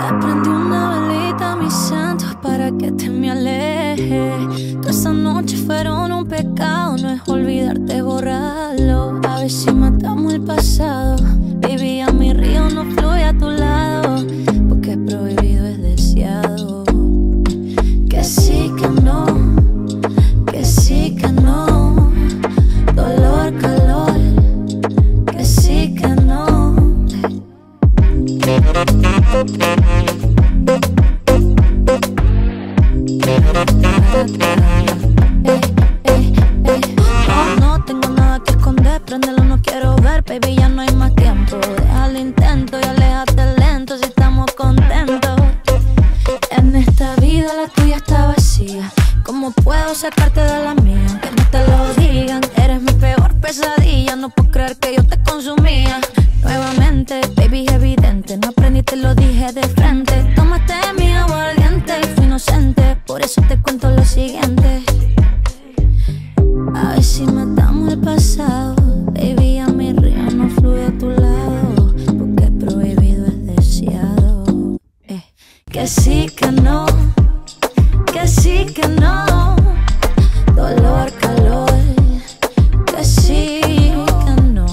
Le prendí una velita a mis santos para que te me aleje. Todas esas noches fueron un pecado, no es olvidarte, borrarlo. A ver si matamos el pasado. Baby, a mi río no fluye a tu lado, porque prohibido es deseado. Que sí, que no, que sí, que no. Dolor, calor, que sí, que no. No tengo nada que esconder, préndelo, no quiero ver, baby, ya no hay más tiempo. Deja el intento y aléjate lento si estamos contentos. En esta vida la tuya está vacía, ¿cómo puedo sacarte de la mía? Aunque no te lo digan, eres mi peor pesadilla. No puedo creer que yo te consumía nuevamente, baby, es evidente. No aprendí, te lo dije de frente. Tómate mi aguardiente y fui inocente, por eso te cuento lo siguiente. A ver si matamos el pasado. Baby, a mi río no fluye a tu lado, porque prohibido es deseado. Que sí, que no, que sí, que no. Dolor, calor, que sí, que no.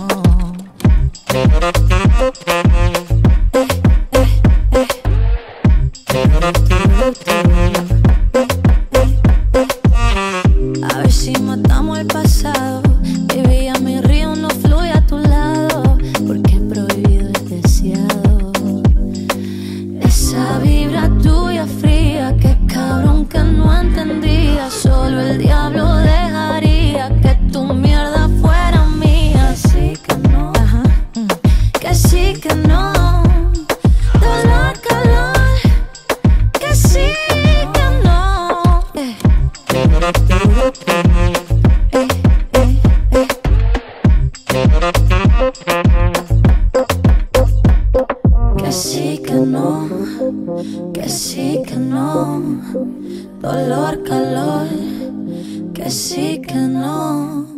A ver si matamos el pasado. Baby, a mi río no fluye a tu lado, porque prohibido es deseado. Esa vibra tuya fría, que cabrón que no entendía. Solo el diablo dejaría que tu mierda fuera mía. Sí que no, ajá, que sí que no. Dolor, calor, que sí que no. Que sí que no, que sí que no. Dolor, calor, que sí que no.